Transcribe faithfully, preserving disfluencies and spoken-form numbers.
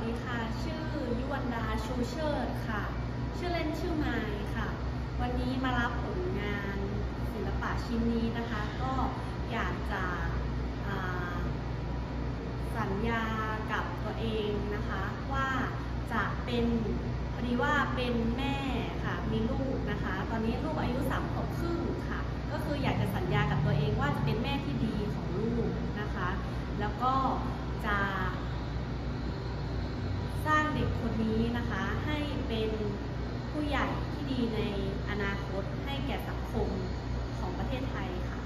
ดีค่ะชื่อยุวรรณดาชูเชิดค่ะชื่อเล่นชื่อไมค์ค่ะวันนี้มารับผลงานศิลปะชิ้นนี้นะคะก็อยากจะสัญญากับตัวเองนะคะว่าจะเป็นพอดีว่าเป็นแม่ค่ะมีลูกนะคะตอนนี้ลูกอายุสามขวบครึ่งค่ะก็คืออยากจะสัญญากับตัวเองว่าจะเป็นแม่ที่ดีของลูกนะคะแล้วก็จะสร้างเด็กคนนี้นะคะให้เป็นผู้ใหญ่ที่ดีในอนาคตให้แก่สังคมของประเทศไทยค่ะ